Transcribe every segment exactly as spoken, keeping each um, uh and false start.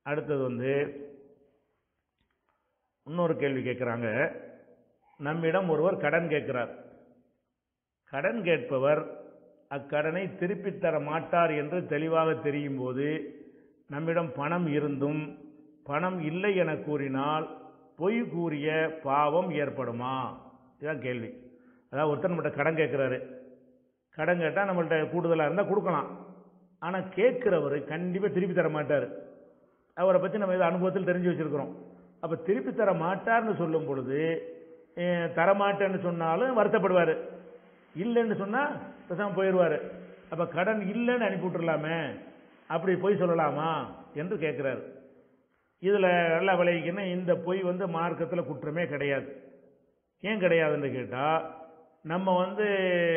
அடுத்தது வந்து இன்னொரு கேள்வி கேட்குறாங்க. நம்மிடம் ஒருவர் கடன் கேட்கிறார். கடன் கேட்பவர் அக்கடனை திருப்பி தர மாட்டார் என்று தெளிவாக தெரியும் போது நம்மிடம் பணம் இருந்தும் பணம் இல்லை என கூறினால் பொய் கூறிய பாவம் ஏற்படுமா? இதுதான் கேள்வி. அதாவது ஒருத்தர் நம்மகிட்ட கடன் கேட்குறாரு. கடன் கேட்டால் நம்மள்கிட்ட கூடுதலாக இருந்தால் கொடுக்கலாம். ஆனால் கேட்குறவர் கண்டிப்பாக திருப்பி தர மாட்டார். அவரை பற்றி நம்ம இது அனுபவத்தில் தெரிஞ்சு வச்சுருக்கிறோம். அப்போ திருப்பி தர மாட்டார்னு சொல்லும் பொழுது தரமாட்டேன்னு சொன்னாலும் வருத்தப்படுவார், இல்லைன்னு சொன்னால் பேசாமல் போயிடுவார். அப்போ கடன் இல்லைன்னு அனுப்பி விட்டுறலாமே, அப்படி பொய் சொல்லலாமா என்று கேட்குறாரு. இதில் நல்லா விளைவிக்கணும். இந்த பொய் வந்து மார்க்கத்தில் குற்றமே கிடையாது. ஏன் கிடையாதுன்னு கேட்டால், நம்ம வந்து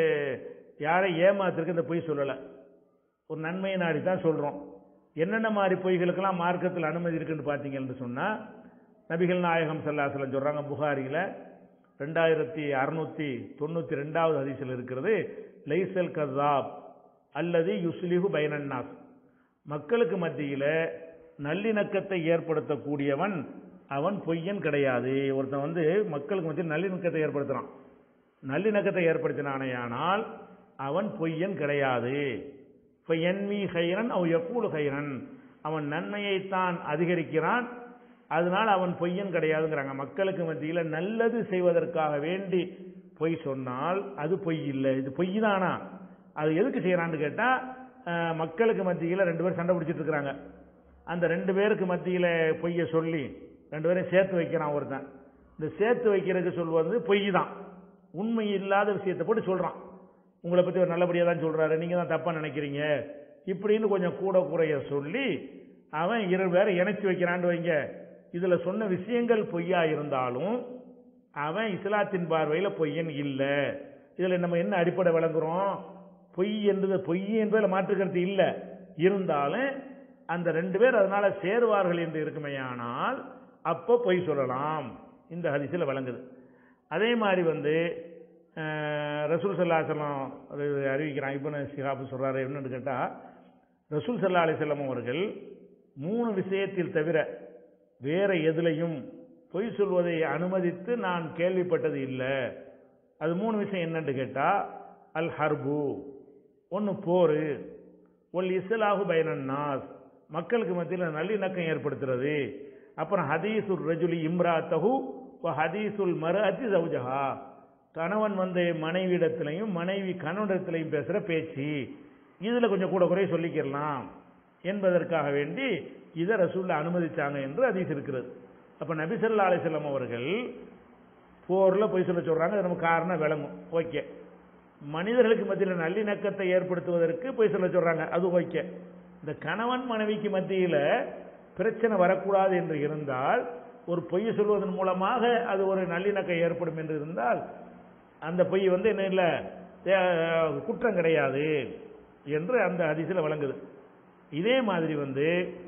யாரை ஏமாத்திருக்கு இந்த பொய் சொல்லலை, ஒரு நன்மையை நாடி தான் சொல்கிறோம். என்னென்ன மாதிரி பொய்களுக்கெல்லாம் மார்க்கத்தில் அனுமதி இருக்குன்னு பார்த்தீங்கன்னு சொன்னால், நபிகள் நாயகம் ஸல்லல்லாஹு அலைஹி வஸல்லம் சொல்கிறாங்க, புகாரியில் ரெண்டாயிரத்தி அறுநூத்தி தொண்ணூற்றி ரெண்டாவது ஹதீஸில் இருக்கிறது, லைசல் கஸாப் அல்லது யுஸ்லிஹு பைனன்னாஸ், மக்களுக்கு மத்தியில் நல்லிணக்கத்தை ஏற்படுத்தக்கூடியவன் அவன் பொய்யன் கிடையாது. ஒருத்தன் வந்து மக்களுக்கு மத்தியில் நல்லிணக்கத்தை ஏற்படுத்துகிறான், நல்லிணக்கத்தை ஏற்படுத்தினானேயானால் அவன் பொய்யன் கிடையாது. ஃபயன்மி ஹைரன் அவ் யகூலு ஹைரன், அவன் நன்மையைத்தான் அதிகரிக்கிறான், அதனால் அவன் பொய்யன் கிடையாதுங்கிறாங்க. மக்களுக்கு மத்தியில் நல்லது செய்வதற்காக வேண்டி பொய் சொன்னால் அது பொய் இல்லை, இது பொய் தானா? அது எதுக்கு செய்யறான்னு கேட்டால், மக்களுக்கு மத்தியில் ரெண்டு பேரும் சண்டை பிடிச்சிட்டு இருக்கிறாங்க. அந்த ரெண்டு பேருக்கு மத்தியில் பொய்யை சொல்லி ரெண்டு பேரும் சேர்த்து வைக்கிறான் ஒருத்தன். இந்த சேர்த்து வைக்கிறதுக்கு சொல்வது பொய் தான். உண்மை இல்லாத விஷயத்தை போட்டு சொல்கிறான். உங்களை பற்றி ஒரு நல்லபடியாக தான் சொல்கிறாரு, நீங்கள் தான் தப்பாக நினைக்கிறீங்க இப்படின்னு கொஞ்சம் கூட குறைய சொல்லி அவன் இரு பேரை இணைச்சி வைக்கிறான்னு வைங்க. இதில் சொன்ன விஷயங்கள் பொய்யா இருந்தாலும் அவன் இஸ்லாத்தின் பார்வையில் பொய்யன் இல்லை. இதில் நம்ம என்ன அடிப்படை விளங்குறோம்? பொய் என்பது பொய் என்பதில் மாற்றுக்கருத்து இல்லை, இருந்தாலும் அந்த ரெண்டு பேர் அதனால சேருவார்கள் என்று இருக்குமையானால் அப்போ பொய் சொல்லலாம். இந்த ஹதீஸில் விளங்குது. அதே மாதிரி வந்து ரசூல் ஸல்லல்லாஹு அலைஹி வஸல்லம் அறிவிக்கிறான். இப்னு ஷிஹாப் சொல்றாரு என்னன்னு கேட்டால், ரசூல் ஸல்லல்லாஹு அலைஹி வஸல்லம் அவர்கள் மூணு விஷயத்தில் தவிர வேற எதுலையும் பொய் சொல்வதை அனுமதித்து நான் கேள்விப்பட்டது இல்லை. அது மூணு விஷயம் என்னன்னு கேட்டால், அல் ஹர்பு ஒன்று போர், ஒல் இஸ்லாஹு பைனன்னாஸ் மக்களுக்கு மத்தியில் நல்லிணக்கம் ஏற்படுத்துறது, அப்புறம் ஹதீசுல் ரஜுலி இம்ராத்தஹு வ ஹதீசுல் மர்அத்தி ஜௌஜஹா, கணவன் வந்து மனைவியிடத்திலையும் மனைவி கணவனிடத்திலையும் பேசுகிற பேச்சு, இதில் கொஞ்சம் கூட குறைய சொல்லிக்கிறலாம் என்பதற்காக வேண்டி இதை ரசூல்ல அனுமதிச்சாங்க என்று ஹதீஸ் இருக்கிறது. அப்போ நபி ஸல்லல்லாஹு அலைஹி வஸல்லம் அவர்கள் போரில் பொய் சொல்ல சொல்கிறாங்க, அது நமக்கு காரணம் விளங்கும், ஓகே. மனிதர்களுக்கு மத்தியில் நல்லிணக்கத்தை ஏற்படுத்துவதற்கு பொய் சொல்ல சொல்கிறாங்க, அது ஓகே. இந்த கணவன் மனைவிக்கு மத்தியில் பிரச்சனை வரக்கூடாது என்று இருந்தால் ஒரு பொய் சொல்வதன் மூலமாக அது ஒரு நல்லிணக்கம் ஏற்படும் என்று இருந்தால் அந்த பொய் வந்து என்ன இல்லை, குற்றம் கிடையாது என்று அந்த ஹதீஸில் விளங்குது. இதே மாதிரி வந்து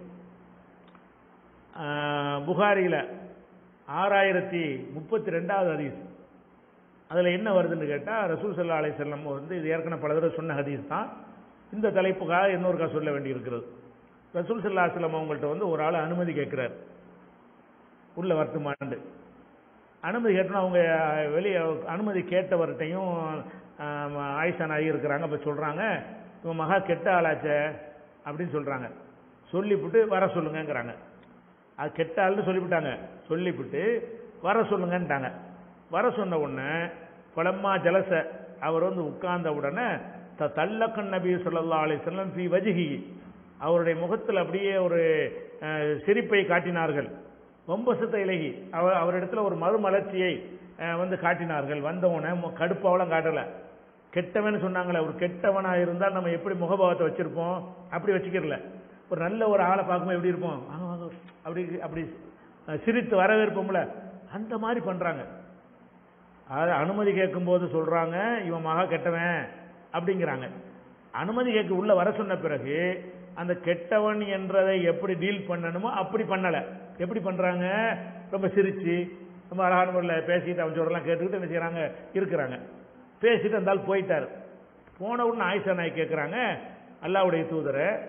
புகாரியில் ஆறாயிரத்தி முப்பத்தி ரெண்டாவது ஹதீஸ், அதில் என்ன வருதுன்னு கேட்டால், ரசூல் ஸல்லல்லாஹு அலைஹி வஸல்லம் வந்து இது ஏற்கனவே பல தடவை சொன்ன ஹதீஸ் தான், இந்த தலைப்புக்காக இன்னொருக்கா சொல்ல வேண்டி இருக்கிறது. ரசூல் ஸல்லல்லாஹு அலைஹி வஸல்லம் அவங்கள்ட்ட வந்து ஒரு ஆள் அனுமதி கேட்கிறார், உள்ள வரட்டுமாண்டு. அனுமதி கேட்டோன்னா அவங்க வெளியே அனுமதி கேட்டவர்கிட்டையும் ஆயிஷா நாயகி இருக்கிறாங்க. அப்போ சொல்கிறாங்க, இவன் மகா கெட்ட ஆளாச்சே அப்படின்னு சொல்கிறாங்க. சொல்லிவிட்டு வர சொல்லுங்கிறாங்க. அது கெட்ட ஆள்னு சொல்லிவிட்டாங்க, சொல்லிவிட்டு வர சொல்லுங்கன்ட்டாங்க. வர சொன்ன உடனே பலம்மா ஜலச, அவர் வந்து உட்கார்ந்த உடனே த தல்லக்கன் நபி ஸல்லல்லாஹு அலைஹி வஸல்லம் ஃபீ வஜ்ஹி, அவருடைய முகத்தில் அப்படியே ஒரு சிரிப்பை காட்டினார்கள். வம்பசத்தை இலகி, அவர் அவரிடத்துல ஒரு மறுமலர்ச்சியை வந்து காட்டினார்கள். வந்தவனை கடுப்பாவெல்லாம் காட்டலை. கெட்டவன் சொன்னாங்களே, ஒரு கெட்டவனாக இருந்தால் நம்ம எப்படி முகபாவத்தை வச்சிருப்போம் அப்படி வச்சுக்கிறல. ஒரு நல்ல ஒரு ஆளை பார்க்கும்போது எப்படி இருப்போம், அப்படி அப்படி சிரித்து வரவேற்போம்ல, அந்த மாதிரி பண்ணுறாங்க. அது அனுமதி கேட்கும்போது சொல்கிறாங்க இவன் மகா கெட்டவன் அப்படிங்கிறாங்க. அனுமதி கேட்க உள்ள வர சொன்ன பிறகு அந்த கெட்டவன் என்றதை எப்படி டீல் பண்ணணுமோ அப்படி பண்ணலை. எப்படி பண்ணுறாங்க, ரொம்ப சிரித்து ரொம்ப அழகான முறையில் பேசிட்டு அவன் சொல்றலாம் கேட்டுக்கிட்டு என்ன செய்கிறாங்க இருக்கிறாங்க. பேசிட்டு இருந்தாலும் போயிட்டார். போன உடனே ஆயிஷா நாய் கேட்குறாங்க, அல்லாஹ்வுடைய தூதரை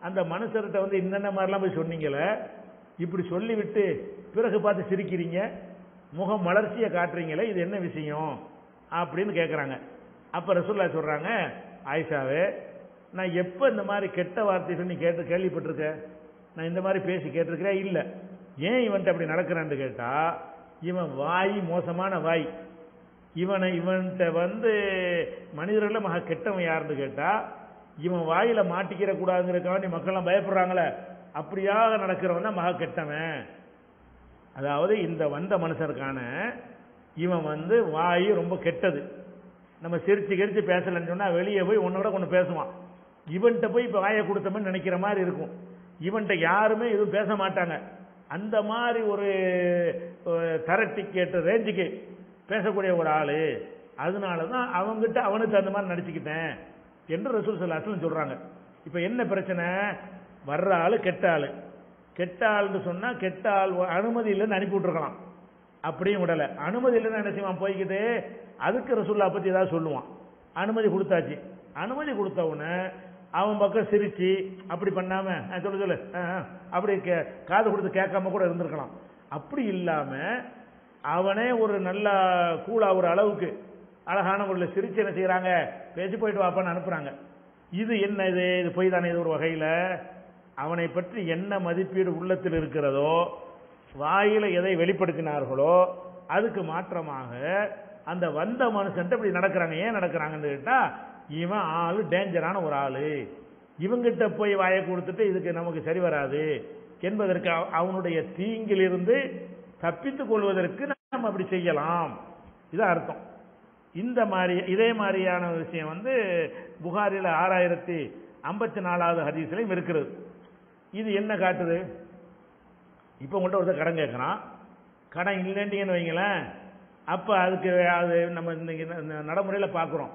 அந்த மனுஷர்கிட்ட வந்து இன்னென்ன மாதிரிலாம் போய் சொன்னீங்களே, இப்படி சொல்லிவிட்டு பிறகு பார்த்து சிரிக்கிறீங்க, முகம் மலர்ச்சியை காட்டுறீங்களே, இது என்ன விஷயம் அப்படின்னு கேட்குறாங்க. அப்போ ரசூலுல்லாஹ் சொல்கிறாங்க, ஆயிஷாவே, நான் எப்போ இந்த மாதிரி கெட்ட வார்த்தைகள் நீ கேட்டு கேள்விப்பட்டிருக்க? நான் இந்த மாதிரி பேசி கேட்டிருக்கிறேன் இல்லை. ஏன் இவன்ட்டு அப்படி நடக்கிறான்னு கேட்டால், இவன் வாய் மோசமான வாய். இவனை இவன்கிட்ட வந்து மனிதர்களில் மக கெட்டவன் யாருன்னு கேட்டால், இவன் வாயில் மாட்டிக்கிற கூடாதுங்கிறக்காண்டி மக்கள்லாம் பயப்படுறாங்களே, அப்படியாக நடக்கிறவன் தான் மக கெட்டவன். அதாவது இந்த வந்த மனுஷருக்கான இவன் வந்து வாய் ரொம்ப கெட்டது. நம்ம சிரிச்சு கிரிச்சு பேசலன்னு சொன்னால் வெளியே போய் உன்னோட கொண்டு பேசுவான். இவன்கிட்ட போய் இப்போ வாயை கொடுத்தோம்னு நினைக்கிற மாதிரி இருக்கும். இவன்கிட்ட யாருமே எதுவும் பேச மாட்டாங்க. அந்த மாதிரி ஒரு தரட்டிக்கேட்டு ரேஞ்சுக்கு பேசக்கூடிய ஒரு ஆள். அதனால தான் அவங்ககிட்ட அவனுக்கு அந்த மாதிரி நடிச்சுக்கிட்டேன் என்று ரசூல் ஸல்லல்லாஹு அலைஹி வஸல்லம் சொல்கிறாங்க. இப்போ என்ன பிரச்சனை? வர்ற ஆள் கெட்ட ஆள். கெட்ட ஆள்னு சொன்னால் கெட்ட ஆள் அனுமதி இல்லைன்னு அனுப்பி விட்டுருக்கலாம். அப்படியும் விடலை. அனுமதி இல்லைன்னு என்ன செய்வான்? போய்கிட்டு அதுக்கு ரசூலுல்லாஹ் பற்றி ஏதாவது சொல்லுவான். அனுமதி கொடுத்தாச்சு. அனுமதி கொடுத்தவுடனே அவன் பக்கம் சிரிச்சு அப்படி பண்ணாம சொல்லு சொல்லு அப்படி காது கொடுத்து கேட்காம கூட இருந்திருக்கலாம். அப்படி இல்லாம அவனே ஒரு நல்ல கூலா ஒரு அளவுக்கு அழகான ஒரு சிரிச்சு என்ன செய்யறாங்க, பேசி போயிட்டு வாப்பான்னு அனுப்புறாங்க. இது என்ன? இது இது போய் தானே. இது ஒரு வகையில் அவனை பற்றி என்ன மதிப்பீடு உள்ளத்தில் இருக்கிறதோ, வாயில எதை வெளிப்படுத்தினார்களோ அதுக்கு மாற்றமாக அந்த வந்த மனுஷன் இப்படி நடக்கிறாங்க. ஏன் நடக்கிறாங்கன்னு கேட்டா, இவன் ஆளு டேஞ்சரான ஒரு ஆளு, இவங்கிட்ட போய் வாயை கொடுத்துட்டு இதுக்கு நமக்கு சரி வராது என்பதற்கு, அவனுடைய தீங்கிலிருந்து தப்பித்துக் கொள்வதற்கு நம்ம அப்படி செய்யலாம். இதான் அர்த்தம். இந்த மாதிரி இதே மாதிரியான விஷயம் வந்து புகாரில் ஆறாயிரத்தி ஐம்பத்தி நாலாவது ஹதீஸ்லையும் இருக்கிறது. இது என்ன காட்டுது? இப்போ உங்கள்கிட்ட ஒருத்தர் கடன் கேட்குறான். கடன் இல்லைன்னு வைங்களேன், அப்போ அதுக்கு அது நம்ம இன்னைக்கு நடைமுறையில் பார்க்குறோம்.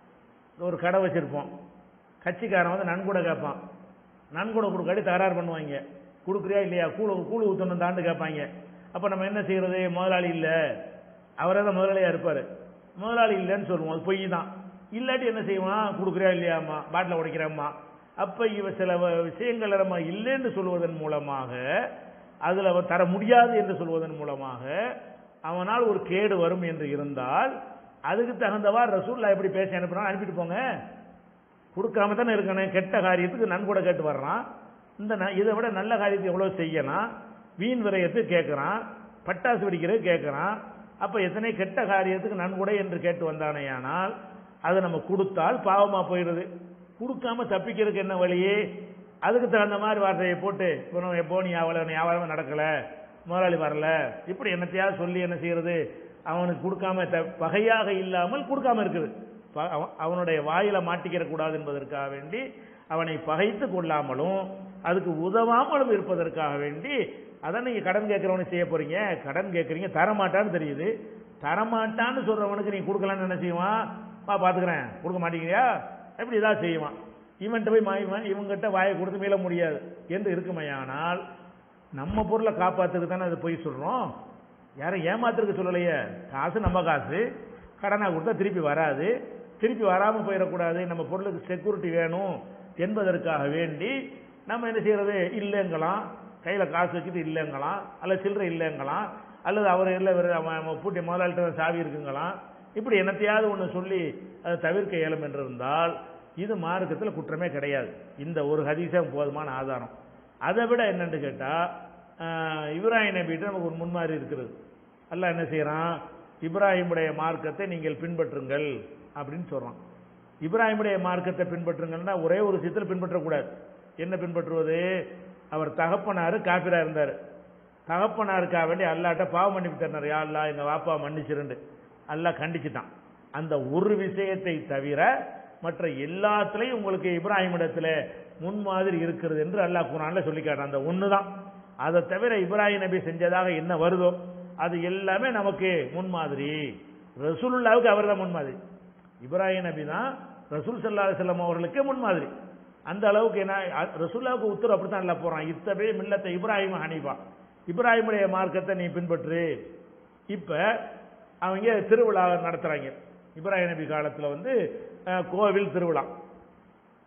ஒரு கடை வச்சுருப்போம். கட்சிக்காரன் வந்து நன்கொடை கேட்பான். நன்கொடை கொடுக்காட்டி தகராறு பண்ணுவாங்க. கொடுக்குறியா இல்லையா, கூழு கூழு ஊற்றணும் தாண்டு கேட்பாங்க. அப்போ நம்ம என்ன செய்கிறது? முதலாளி இல்லை, அவரே தான் முதலாளியாக இருப்பார். முதலாளி இல்லைன்னு சொல்லுவோம், அது பொய் தான். இல்லாட்டி என்ன செய்வான்? கொடுக்குறியா இல்லையாம்மா, பாட்டில் உடைக்கிறாம்மா. அப்போ இவ சில விஷயங்கள் நம்ம இல்லைன்னு சொல்வதன் மூலமாக, அதில் அவன் தர முடியாது என்று சொல்வதன் மூலமாக அவனால் ஒரு கேடு வரும் என்று இருந்தால், அதுக்கு தகுந்தவாறு ரசூலுல்லாஹ் எப்படி பேச அனுப்புறான்? அனுப்பிட்டு போங்க. கொடுக்காம தானே இருக்கணும். கெட்ட காரியத்துக்கு நன்கொடை கேட்டு வர்றான். இந்த இதை விட நல்ல காரியத்தை எவ்வளோ செய்யலாம். வீண் விரயத்துக்கு கேட்குறான், பட்டாசு வெடிக்கிறது கேட்குறான். அப்போ எத்தனை கெட்ட காரியத்துக்கு நன்கொடை என்று கேட்டு வந்தானேயானால் அதை நம்ம கொடுத்தால் பாவமாக போயிடுது. கொடுக்காம தப்பிக்கிறதுக்கு என்ன வழியே? அதுக்கு தகுந்த மாதிரி வார்த்தையை போட்டு இப்போ எப்போ நீ அவளை வியாபாரமே நடக்கலை, முதலாளி வரல, இப்படி என்னத்தையாவது சொல்லி என்ன செய்யறது? அவனுக்கு கொடுக்காம பகையாக இல்லாமல் கொடுக்காம இருக்குது. அவனுடைய வாயில மாட்டிக்கிற கூடாது என்பதற்காக வேண்டி, அவனை பகைத்து கொள்ளாமலும் அதுக்கு உதவாமலும் இருப்பதற்காக வேண்டி, அதான் நீங்க கடன் கேட்கிறவனு செய்ய போறீங்க. கடன் கேட்கறீங்க, தரமாட்டான்னு தெரியுது. தரமாட்டான்னு சொல்றவனுக்கு நீ கொடுக்கலான்னு என்ன செய்வான்? பா பாத்துக்கிறேன், கொடுக்க மாட்டேங்கிறியா, எப்படி இதான் செய்வான். இவன்கிட்ட போய் இவங்கிட்ட வாயை கொடுத்து மீள முடியாது என்று இருக்குமையானால், நம்ம பொருளை காப்பாத்துக்கு தானே அது போய் சொல்றோம். யாரும் ஏமாத்துறதுக்கு சொல்லலையே. காசு நம்ம காசு, கடனாக கொடுத்தா திருப்பி வராது. திருப்பி வராமல் போயிடக்கூடாது, நம்ம பொருளுக்கு செக்யூரிட்டி வேணும் என்பதற்காக வேண்டி நம்ம என்ன செய்யறது? இல்லைங்களாம், கையில் காசு வச்சுட்டு இல்லைங்களாம், அல்லது சில்லறை இல்லைங்களாம், அல்லது அவர் இல்லை பூட்டி முதலாளிட்ட சாவி இருக்குங்களாம். இப்படி என்னத்தையாவது ஒன்று சொல்லி அதை தவிர்க்க இயலும் என்றிருந்தால் இது மார்க்கத்தில் குற்றமே கிடையாது. இந்த ஒரு ஹதீஸும் போதுமான ஆதாரம். அதை விட என்னன்னு கேட்டால், இப்ராஹிம் நபிகிட்ட நமக்கு ஒரு முன்மாதிரி இருக்கிறது. அல்லாஹ் என்ன செய்யறான்? இப்ராஹிமுடைய மார்க்கத்தை நீங்கள் பின்பற்றுங்கள் அப்படின்னு சொல்றான். இப்ராஹிமுடைய மார்க்கத்தை பின்பற்றுங்கள்னா ஒரே ஒரு விஷயத்தில் பின்பற்றக்கூடாது. என்ன பின்பற்றுவது? அவர் தகப்பனாரு காபிரா இருந்தார். தகப்பனாருக்காக வேண்டி அல்லாட்ட பாவம் மன்னிப்பிட்டார். யா அல்லாஹ் எங்க வாப்பா மன்னிச்சிருந்து அல்லாஹ் கண்டிச்சுட்டான். அந்த ஒரு விஷயத்தை தவிர மற்ற எல்லாத்துலையும் உங்களுக்கு இப்ராஹிமிடத்தில் முன்மாதிரி இருக்கிறது என்று அல்லாஹ் குர்ஆன்ல சொல்லி காட்டுறான். அந்த ஒன்று தான். அதை தவிர இப்ராஹிம் நபி செஞ்சதாக என்ன வருதோ அது எல்லாமே நமக்கு முன்மாதிரி. ரசூலுல்லாவுக்கு அவர் தான் முன்மாதிரி. இப்ராஹிம் நபி தான் ரசூல் ஸல்லல்லாஹு அலைஹி வஸல்லம் அவர்களுக்கு முன்மாதிரி. அந்த அளவுக்கு என்ன ரசூலுல்லாவுக்கு உத்தரவு அப்படித்தான் எல்லாம் போறான். இத்தபே மில்லத்தை இப்ராஹிம் ஹனீஃபா, இப்ராஹிமுடைய மார்க்கத்தை நீ பின்பற்று. இப்ப அவங்க திருவிழா நடத்துறாங்க. இப்ராஹிம் நபி காலத்தில் வந்து கோவில் திருவிழா.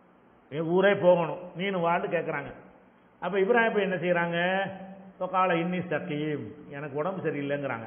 என் ஊரே போகணும் நீனு வான்னு கேட்குறாங்க. அப்போ இப்ராஹிம் இப்போ என்ன செய்கிறாங்க, இப்போ காலை இன்னி சக்கீம் எனக்கு உடம்பு சரியில்லைங்கிறாங்க.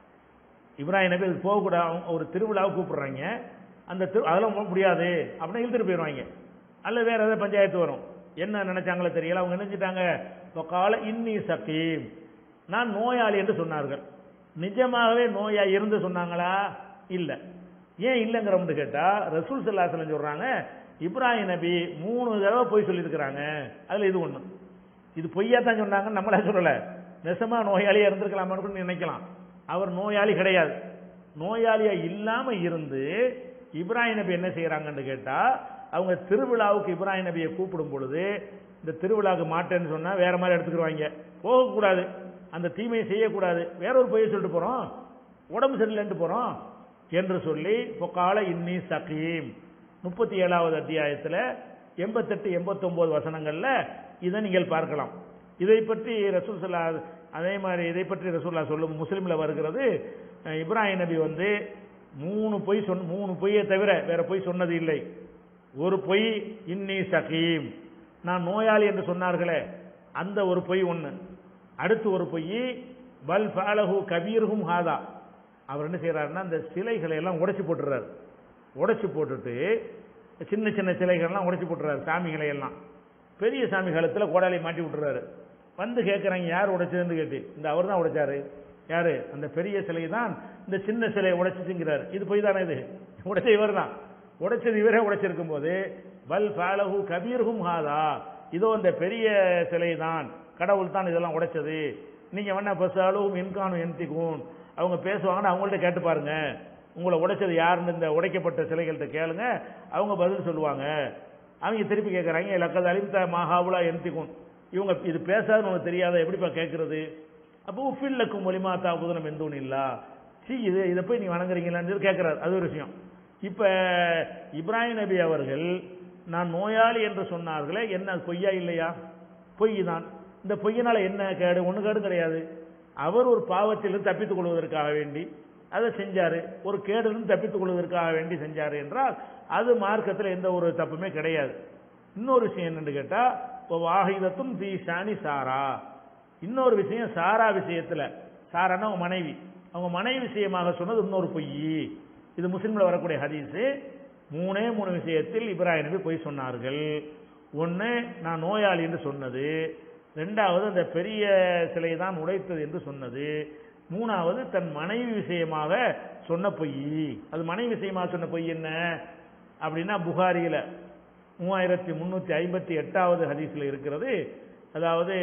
இப்ராஹிம் நபி அதுக்கு போகக்கூடாது, ஒரு திருவிழாவை கூப்பிடுறாங்க, அந்த திரு அதெல்லாம் போக முடியாது அப்படின்னு இழுத்துட்டு போயிடுவாங்க. அல்ல வேற ஏதாவது பஞ்சாயத்து வரும், என்ன நினைச்சாங்களோ தெரியல, அவங்க நினைச்சிட்டாங்க இப்போ காலை இன்னி சக்கீம் நான் நோயாளி என்று சொன்னார்கள். நிஜமாகவே நோயா இருந்து சொன்னாங்களா? இல்லை. ஏன் இல்லைங்கிறோம்னு கேட்டால் ரசூல் ஸல்லல்லாஹு அலைஹி வஸல்லம் சொல்கிறாங்க இப்ராஹிம் நபி மூணு தடவை பொய் சொல்லியிருக்கிறாங்க, அதில் இது ஒன்று. இது பொய்யா தான் சொன்னாங்கன்னு நம்மளே சொல்லலை, நெசமா நோயாளியாக இருந்திருக்கலாமான்னு நினைக்கலாம். அவர் நோயாளி கிடையாது. நோயாளியாக இல்லாமல் இருந்து இப்ராஹிம் நபி என்ன செய்கிறாங்கன்னு கேட்டால் அவங்க திருவிழாவுக்கு இப்ராஹிம் நபியை கூப்பிடும் பொழுது இந்த திருவிழாவுக்கு மாட்டேன்னு சொன்னால் வேற மாதிரி எடுத்துக்கிடுவாங்க, போகக்கூடாது, அந்த தீமையை செய்யக்கூடாது, வேற ஒரு பொய்யை சொல்லிட்டு போகிறோம், உடம்பு சரியில்லைன்ட்டு போகிறோம் என்று சொல்லி பொக்கால இன்னி சகீம் முப்பத்தி ஏழாவது அத்தியாயத்தில் எண்பத்தெட்டு எண்பத்தொம்போது வசனங்களில் இதை நீங்கள் பார்க்கலாம். இதை பற்றி ரசூல் ஸல்லல்லாஹு அதே மாதிரி இதை பற்றி ரசூலுல்லாஹ் சொல்லும் முஸ்லீமில் வருகிறது, இப்ராஹிம் நபி வந்து மூணு பொய் சொன்ன மூணு பொய்யை தவிர வேற பொய் சொன்னது இல்லை. ஒரு பொய் இன்னி சகீம் நான் நோயாளி என்று சொன்னார்களே அந்த ஒரு பொய் ஒன்று. அடுத்து ஒரு பொய் பல் ஃபாலஹு கபீருஹும் ஹாதா, அவர் என்ன செய்யறாருன்னா அந்த சிலைகளை எல்லாம் உடைச்சு போட்டுறாரு. உடைச்சு போட்டுட்டு சின்ன சின்ன சிலைகள்லாம் உடைச்சு போட்டுறாரு, சாமிகளை எல்லாம் பெரிய சாமி காலத்தில் கோடாலி மாட்டி விட்டுறாரு. வந்து கேட்குறாங்க யார் உடைச்சதுன்னு கேட்டு, இந்த அவர் தான் உடைச்சாரு. யாரு? அந்த பெரிய சிலை தான் இந்த சின்ன சிலையை உடைச்சிச்சுங்கிறாரு. இது போய் தானே, இது உடைச்ச இவர் தான், உடைச்சது இவரே உடைச்சிருக்கும் போது பல் ஃபாலஹு கபீருஹும் ஹாதா, இதோ இந்த பெரிய சிலை தான், கடவுள் தான் இதெல்லாம் உடைச்சது. நீங்க வேணா பசாலும் இன்கானும் என்திக்கும் அவங்க பேசுவாங்கன்னு அவங்கள்ட்ட கேட்டு பாருங்க, உங்களை உடைச்சது யாருன்னு இந்த உடைக்கப்பட்ட சிலைகள்கிட்ட கேளுங்க, அவங்க பதில் சொல்லுவாங்க. அவங்க திருப்பி கேட்குறாங்க லக்கது அலிம்த மஹாவுலா என்திக்கும், இவங்க இது பேசாதுன்னு உனக்கு தெரியாத எப்படிப்பா கேட்கறது? அப்போ உஃபில்லக்கும் ஒலிமா தாபுதனம் எந்தூன் இல்லா, சி இது இதை போய் நீ வணங்குறீங்களான்னு கேட்குறாரு. அது ஒரு விஷயம். இப்போ இப்ராஹிம் நபி அவர்கள் நான் நோயாளி என்று சொன்னார்களே, என்ன பொய்யா இல்லையா? பொய் தான். இந்த பொய்யினால என்ன கேடு? ஒன்று கேடு கிடையாது. அவர் ஒரு பாவத்திலிருந்து தப்பித்துக் கொள்வதற்காக வேண்டி அதை செஞ்சாரு, ஒரு கேடிலிருந்து தப்பித்துக் கொள்வதற்காக வேண்டி செஞ்சாரு என்றால் அது மார்க்கத்தில் எந்த ஒரு தப்புமே கிடையாது. இன்னொரு விஷயம் என்னன்னு கேட்டா வாஹிதத்தும் பி ஷானி சாரா, இன்னொரு விஷயம் சாரா விஷயத்துல, சாரானா அவங்க மனைவி, அவங்க மனைவி விஷயமாக சொன்னது இன்னொரு பொய். இது முஸ்லிம்ல வரக்கூடிய ஹதீஸ். மூணே மூணு விஷயத்தில் இப்ராஹிம் நபி பொய் சொன்னார்கள். ஒன்று நான் நோயாளி என்று சொன்னது, ரெண்டாவது அந்த பெரிய சிலை தான் உடைத்தது என்று சொன்னது, மூணாவது தன் மனைவி விஷயமாக சொன்ன பொய். அது மனைவி விஷயமாக சொன்ன பொய் என்ன அப்படின்னா புகாரியில மூவாயிரத்தி முன்னூத்தி ஐம்பத்தி எட்டாவது ஹதீஸ்ல இருக்கிறது. அதாவது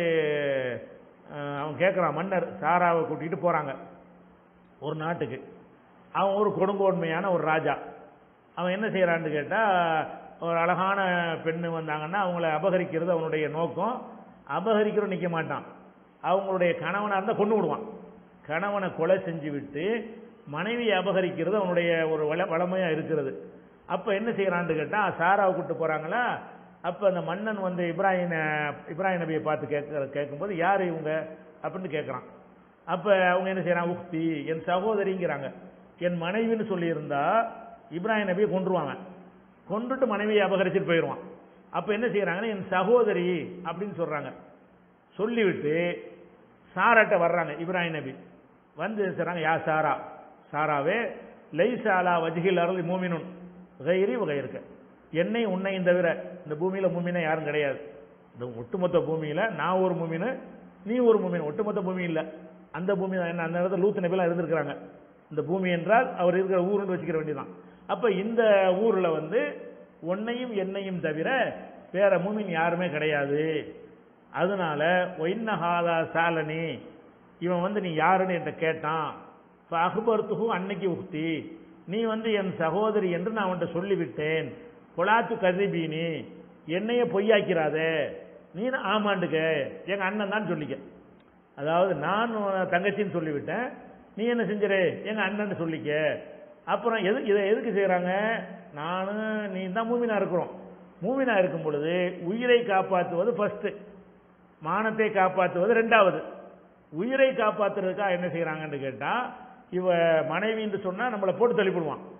அவன் கேட்கிறான், மன்னர் சாராவை கூட்டிட்டு போறாங்க ஒரு நாட்டுக்கு, அவன் ஒரு கொடுங்கோன்மையான ஒரு ராஜா. அவன் என்ன செய்யறான்னு கேட்டா ஒரு அழகான பெண்ணு வந்தாங்கன்னா அவங்கள அபகரிக்கிறது அவனுடைய நோக்கம். அபகரிக்கிறோம் நிற்க மாட்டான், அவங்களுடைய கணவனாக இருந்தால் கொண்டு விடுவான். கணவனை கொலை செஞ்சு விட்டு மனைவியை அபகரிக்கிறது அவனுடைய ஒரு வள வளமையாக இருக்கிறது. அப்போ என்ன செய்யறான்னு கேட்டால் சாராவை கூப்பிட்டு போகிறாங்களா, அப்போ அந்த மன்னன் வந்து இப்ராஹிம் இப்ராஹிம் நபியை பார்த்து கேட்க கேட்கும்போது யார் இவங்க அப்படின்னு கேட்குறான். அப்போ அவங்க என்ன செய்யறான், உக்தி என் சகோதரிங்கிறாங்க. என் மனைவின்னு சொல்லியிருந்தா இப்ராஹிம் நபியை கொன்றுவாங்க, கொண்டுட்டு மனைவியை அபகரிச்சுட்டு போயிடுவான். அப்போ என்ன செய்யறாங்கன்னா என் சகோதரி அப்படின்னு சொல்றாங்க. சொல்லிவிட்டு சாராட்ட வர்றாங்க இப்ராஹிம் நபி. வந்து சொல்றாங்க யா சாரா, சாராவே லைசாலா வஜ்ஹில் அருள் மூமினுன் கைரி வகையிருக்க, என்னை உன்னையும் தவிர இந்த பூமியில மூமினா யாரும் கிடையாது. இந்த ஒட்டுமொத்த பூமியில நான் ஒரு மூமினு நீ ஒரு மூமின், ஒட்டுமொத்த பூமி இல்லை, அந்த பூமி தான். என்ன அந்த இடத்துல லூத் நபிலாம் இருந்திருக்கிறாங்க. இந்த பூமி என்றால் அவர் இருக்கிற ஊருன்னு வச்சுக்கிற வேண்டியதான். அப்ப இந்த ஊர்ல வந்து உன்னையும் என்னையும் தவிர வேற மூமின் யாருமே கிடையாது. அதனால ஒயின்னஹாதா சாலனி, இவன் வந்து நீ யாருன்னு என்கிட்ட கேட்டான். அக்பர்துஹு அன்னைக்கு உக்தி, நீ வந்து என் சகோதரி என்று நான் அவன்கிட்ட சொல்லிவிட்டேன். பொலாத்து கதிபீனி, என்னைய பொய்யாக்கிறாத, நீ ஆமாண்டுக்க எங்க அண்ணன் தான் சொல்லிக்க. அதாவது நான் தங்கச்சின்னு சொல்லிவிட்டேன், நீ என்ன செஞ்சிரு எங்க அண்ணன் சொல்லிக்க. அப்புறம் எது இதை எதுக்கு செய்யறாங்க, நானும் நீ தான் மூமினா இருக்கிறோம். மூமினா இருக்கும் பொழுது உயிரை காப்பாற்றுவது ஃபர்ஸ்ட், மானத்தை காப்பாற்றுவது ரெண்டாவது. உயிரை காப்பாற்றுறதுக்காக என்ன செய்யறாங்கன்னு கேட்டா, இவ மனைவி என்று சொன்னா நம்மளை போட்டு தள்ளிவிடுவான்.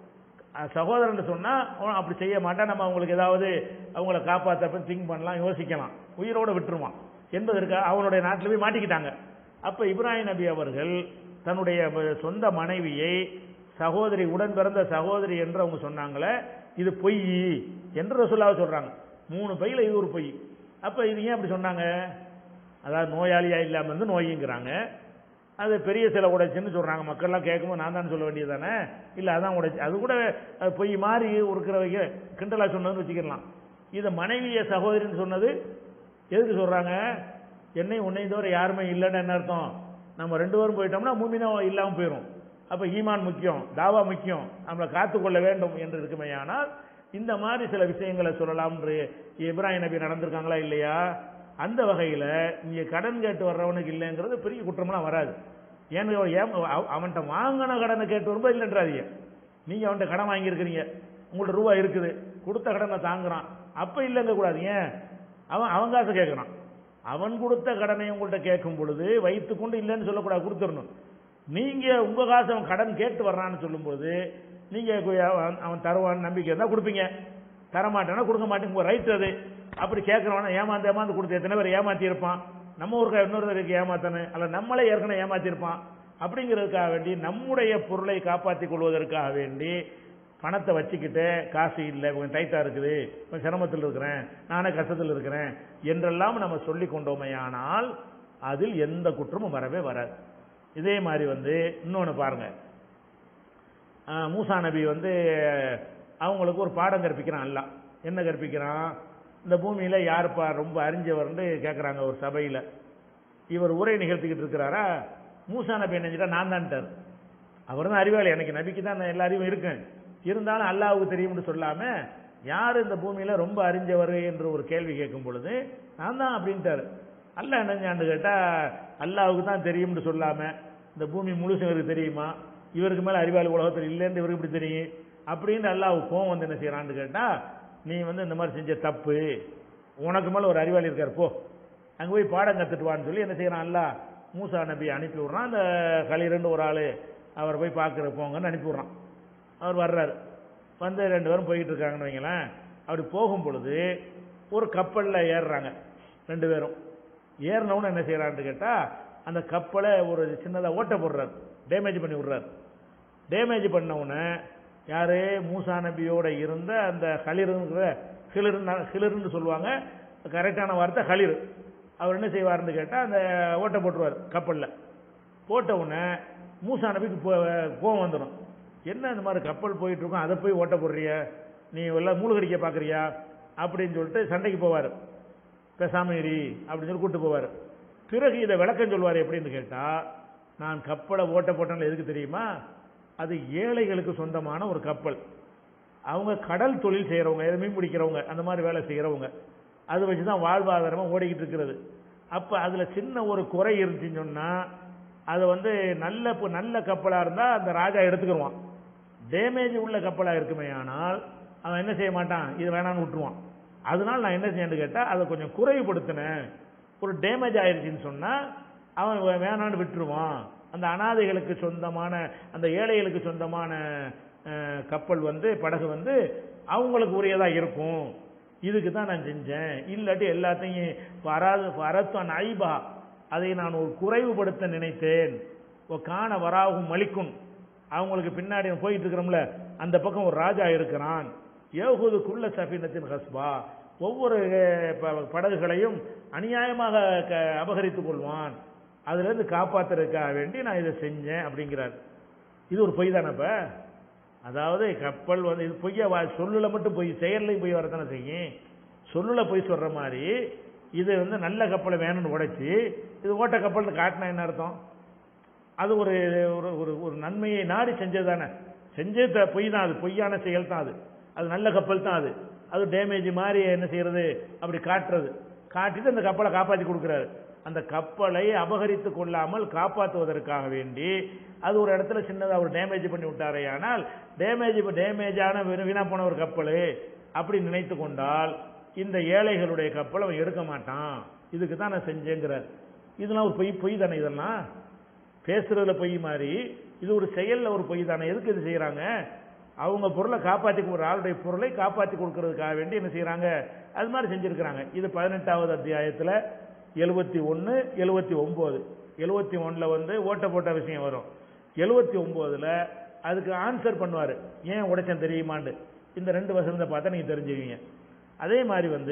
சகோதரன் சொன்னால் அப்படி செய்ய மாட்டான், நம்ம அவங்களுக்கு ஏதாவது அவங்கள காப்பாற்ற திங்க் பண்ணலாம், யோசிக்கலாம், உயிரோடு விட்டுருவான் என்பதற்கு அவனுடைய நாட்டில் போய் மாட்டிக்கிட்டாங்க. அப்போ இப்ராஹிம் நபி அவர்கள் தன்னுடைய சொந்த மனைவியை சகோதரி, உடன் பிறந்த சகோதரி என்று அவங்க சொன்னாங்களே, இது பொய் என்று ரசூலுல்லாஹ் சொல்றாங்க. மூணு பையில இது ஒரு பொய். அப்போ இது ஏன் அப்படி சொன்னாங்க? அதாவது நோயாளியா இல்லாமல் இருந்து நோய்ங்கிறாங்க, அது பெரிய சில உடைச்சுன்னு சொல்றாங்க. மக்கள்லாம் கேட்கும்போது நான் தான் சொல்ல வேண்டியது தானே, இல்லை அதான் உடைச்சு, அது கூட அது பொய் மாதிரி இருக்கிறவங்க கிண்டலா சொன்னதுன்னு வச்சுக்கலாம். இதை மனைவிய சகோதரின்னு சொன்னது எதுக்கு சொல்றாங்க? என்னை உன்னை தவிர யாருமே இல்லைன்னு என்ன அர்த்தம்? நம்ம ரெண்டு பேரும் போயிட்டோம்னா மூமினா இல்லாமல் போயிடும். அப்போ ஈமான் முக்கியம், தாவா முக்கியம், நம்மளை காத்துக்கொள்ள வேண்டும் என்று இருக்குமே. ஆனால் இந்த மாதிரி சில விஷயங்களை சொல்லலாம் என்று இப்ராஹிம் நபி நடந்திருக்காங்களா இல்லையா? அந்த வகையில் இங்கே கடன் கேட்டு வர்றவனுக்கு இல்லைங்கிறது பெரிய குற்றமெல்லாம் வராது. ஏன்னு அவன்கிட்ட வாங்கின கடனை கேட்டு வரும்போது இல்லைன்றாதீங்க. நீங்கள் அவன்கிட்ட கடன் வாங்கியிருக்கிறீங்க, உங்கள்ட்ட ரூபா இருக்குது, கொடுத்த கடனை தாங்குறான், அப்போ இல்லைங்க கூடாது. ஏன்? அவன் அவன் காசை கேட்குறான், அவன் கொடுத்த கடனை உங்கள்கிட்ட கேட்கும் பொழுது வைத்துக்கொண்டு இல்லைன்னு சொல்லக்கூடாது, கொடுத்துடணும். நீங்கள் உங்கள் காசு அவன் கடன் கேட்டு வர்றான்னு சொல்லும்போது நீங்கள் அவன் தருவான்னு நம்பிக்கை இருந்தால் கொடுப்பீங்க, தரமாட்டேன்னா கொடுக்க மாட்டேங்க, உங்கள் ரைட் அது. அப்படி கேட்குறவனா ஏமாந்து ஏமாந்து கொடுத்து எத்தனை பேர் ஏமாற்றி இருப்பான், நம்ம ஊருக்கு இன்னொருத்தருக்கு ஏமாத்தணும், அல்ல நம்மளே ஏற்கனவே ஏமாற்றிருப்பான். அப்படிங்கிறதுக்காக வேண்டி நம்முடைய பொருளை காப்பாற்றிக் கொள்வதற்காக வேண்டி பணத்தை வச்சுக்கிட்டு காசு இல்லை, கொஞ்சம் டைட்டாக இருக்குது, கொஞ்சம் சிரமத்தில் இருக்கிறேன், நானே கஷ்டத்தில் இருக்கிறேன் என்றெல்லாம் நம்ம சொல்லி கொண்டோமையானால் அதில் எந்த குற்றமும் வரவே வராது. இதே மாதிரி வந்து இன்னொன்று பாருங்கள், மூசா நபி வந்து அவங்களுக்கு ஒரு பாடம் கற்பிக்கிறான். அல்ல என்ன கற்பிக்கிறான்? இந்த பூமியில் யாருப்பா ரொம்ப அறிஞ்சவர்னு கேட்குறாங்க ஒரு சபையில். இவர் உரை நிகழ்த்திக்கிட்டு இருக்கிறாரா, மூசா நபி நினைச்சிட்டா நான் தான்ட்டார். அவர் தான் அறிவாளி, எனக்கு நபிக்கு தான் எல்லா அறிவும் இருக்கேன், இருந்தாலும் அல்லாஹ்வுக்கு தெரியும்னு சொல்லாமல் யார் இந்த பூமியில் ரொம்ப அறிஞ்சவர் என்று ஒரு கேள்வி கேட்கும் பொழுது நான் தான் அப்படின்ட்டார். அல்லாஹ் என்னஞ்சான்னு கேட்டால் அல்லாஹ்வுக்கு தான் தெரியும்னு சொல்லாமல் இந்த பூமி முழுசு இவருக்கு தெரியுமா, இவருக்கு மேலே அறிவாளி உலகத்தில் இல்லைன்னு இவருக்கு இப்படி தெரியும் அப்படின்னு அல்லாஹ்வுக்கு கோவம் வந்து என்ன செய்யறான்னு கேட்டால், நீ வந்து இந்த மாதிரி செஞ்ச தப்பு, உனக்கு மேலே ஒரு அறிவாளி இருக்கார், போ அங்கே போய் பாடம் கற்றுட்டுவான்னு சொல்லி என்ன செய்யறான்? அல்லாஹ் மூசா நபி அனுப்பி விட்றான். அந்த கலிரண்டு ஒரு ஆள் அவரை போய் பார்க்குற போங்கன்னு அனுப்பி விட்றான். அவர் வர்றாரு, வந்து ரெண்டு பேரும் போய்கிட்டு இருக்காங்கன்னு வைங்களேன். அப்படி போகும் பொழுது ஒரு கப்பலில் ஏறுறாங்க ரெண்டு பேரும். ஏறினவுன்னு என்ன செய்யறான்னு கேட்டால் அந்த கப்பலை ஒரு சின்னதாக ஓட்ட போடுறாரு, டேமேஜ் பண்ணி விட்றாரு. டேமேஜ் பண்ணவுடனே யார்? மூசா நபியோட இருந்த அந்த ஹலிருங்கிற ஹிலிரு ஹிலிருன்னு சொல்லுவாங்க, கரெக்டான வார்த்தை ஹலிரு. அவர் என்ன செய்வார்னு கேட்டால் அந்த ஓட்டை போட்டுருவார் கப்பலில். போட்டவுடனே மூசா நபிக்கு கோவம் வந்துடும். என்ன இந்த மாதிரி கப்பல் போயிட்டு இருக்கோம், அதை போய் ஓட்ட போடுறிய, நீ எல்லாம் மூழ்கடிக்க பார்க்குறியா அப்படின்னு சொல்லிட்டு சண்டைக்கு போவார். பேசாமரி அப்படின்னு சொல்லி கூப்பிட்டு போவார். பிறகு இதை விளக்கம் சொல்வார். எப்படின்னு கேட்டால், நான் கப்பலை ஓட்ட போட்டேன்னு எதுக்கு தெரியுமா? அது ஏழைகளுக்கு சொந்தமான ஒரு கப்பல். அவங்க கடல் தொழில் செய்கிறவங்க, மீன் பிடிக்கிறவங்க, அந்த மாதிரி வேலை செய்கிறவங்க, அதை வச்சு தான் வாழ்வாதாரமாக ஓடிக்கிட்டு இருக்கிறது. அப்போ அதில் சின்ன ஒரு குறை இருந்துச்சுன்னு சொன்னால் அதை வந்து நல்ல நல்ல கப்பலாக இருந்தால் அந்த ராஜா எடுத்துக்கிடுவான். டேமேஜ் உள்ள கப்பலாக இருக்குமே ஆனால் அவன் என்ன செய்ய மாட்டான், இது வேணான்னு விட்டுருவான். அதனால் நான் என்ன செய்யணும்னு கேட்டால் அதை கொஞ்சம் குறைவுபடுத்தினேன். ஒரு டேமேஜ் ஆயிடுச்சின்னு சொன்னால் அவன் வேணான்னு விட்டுருவான். அந்த அனாதைகளுக்கு சொந்தமான, அந்த ஏழைகளுக்கு சொந்தமான கப்பல் வந்து படகு வந்து அவங்களுக்கு உரியதாக இருக்கும். இதுக்கு தான் நான் செஞ்சேன். இல்லாட்டி எல்லாத்தையும் வராது வரத்தான் ஐபா, அதை நான் ஒரு குறைவுபடுத்த நினைத்தேன். காண வராகும் மலிக்கும், அவங்களுக்கு பின்னாடி போயிட்டு இருக்கிறோம்ல அந்த பக்கம் ஒரு ராஜா இருக்கிறான். ஏகுதுக்குள்ள சஃபீனத்தின் ஹஸ்பா, ஒவ்வொரு படகுகளையும் அநியாயமாக அபகரித்துக் கொள்வான், அதுலேருந்து காப்பாற்றுறதுக்காக வேண்டி நான் இதை செஞ்சேன் அப்படிங்கிறார். இது ஒரு பொய் தானே? இப்போ அதாவது கப்பல் வந்து இது பொய்யா, சொல்லுல மட்டும் பொய், செயல்லையும் பொய் வரத்தானே செய்யும். சொல்லுல பொய் சொல்கிற மாதிரி இது வந்து நல்ல கப்பலை வேணும்னு உடைச்சி இது ஓட்ட கப்பல்னு காட்டினா என்ன அர்த்தம்? அது ஒரு ஒரு ஒரு நன்மையை நாடி செஞ்சது தானே. செஞ்சது பொய் தான், அது பொய்யான செயல் தான், அது அது நல்ல கப்பல் தான். அது அது டேமேஜ் மாதிரி என்ன செய்யறது, அப்படி காட்டுறது, காட்டிட்டு அந்த கப்பலை காப்பாற்றி கொடுக்குறாரு. அந்த கப்பலை அபகரித்து கொள்ளாமல் காப்பாற்றுவதற்காக வேண்டி அது ஒரு இடத்துல சின்னதாக ஒரு டேமேஜ் பண்ணி விட்டாரே. ஆனால் டேமேஜ் டேமேஜான வீணா போன ஒரு கப்பல் அப்படி நினைத்து கொண்டால் இந்த ஏழைகளுடைய கப்பல் அவன் எடுக்க மாட்டான். இதுக்கு தான் நான் செஞ்சேங்கிறார். இதெல்லாம் ஒரு பொய் பொய் தானே. இதெல்லாம் பேசுறதுல பொய் மாதிரி, இது ஒரு செயலில் ஒரு பொய் தானே. எதுக்கு இது செய்கிறாங்க? அவங்க பொருளை காப்பாற்றி ஒரு ஆளுடைய பொருளை காப்பாற்றி கொடுக்கறதுக்காக வேண்டி என்ன செய்யறாங்க, அது மாதிரி செஞ்சிருக்கிறாங்க. இது பதினெட்டாவது அத்தியாயத்தில் எழுபத்தி ஒன்று எழுபத்தி ஒன்பது எழுபத்தி ஒன்னுல வந்து ஓட்ட போட்ட விஷயம் வரும். எழுபத்தி ஒன்பதுல அதுக்கு ஆன்சர் பண்ணுவாரு, ஏன் உடைச்சன் தெரியுமாண்டு. இந்த ரெண்டு வசனத்தை பார்த்தா நீங்க தெரிஞ்சுக்குவீங்க. அதே மாதிரி வந்து